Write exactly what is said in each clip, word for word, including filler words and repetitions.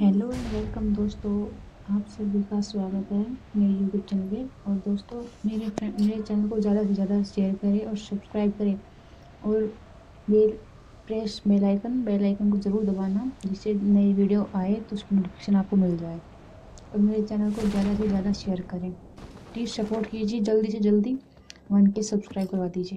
Hello and welcome दोस्तों। आप सभी का स्वागत है मेरे यूट्यूब चैनल पे। और दोस्तों, मेरे फ्रेंड मेरे चैनल को ज़्यादा से ज़्यादा शेयर करें और सब्सक्राइब करें। और bell press bell icon bell icon को ज़रूर दबाना, जिससे नई वीडियो आए तो उसकी नोटिफिकेशन आपको मिल जाए। और मेरे चैनल को ज़्यादा से ज़्यादा शेयर करें। प्लीज़ सपोर्ट कीजिए, जल्दी से जल्दी वन के सब्सक्राइब करवा दीजिए।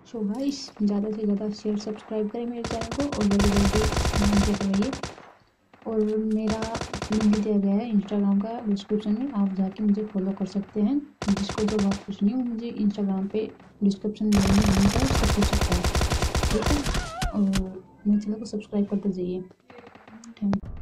सो गाइस, ज़्यादा से ज़्यादा शेयर सब्सक्राइब करें मेरे चैनल को और जल्दी जल्दी कमेंट करवाइए। और मेरा लिंक दिया गया है इंस्टाग्राम का डिस्क्रिप्शन में, आप जाके मुझे फॉलो कर सकते हैं। जिसको जो बात पूछनी हो मुझे इंस्टाग्राम पे डिस्क्रिप्शन में लिंक है, उसको पूछ सकता है, ठीक है। और मेरे चैनल को सब्सक्राइब करते जाइए। थैंक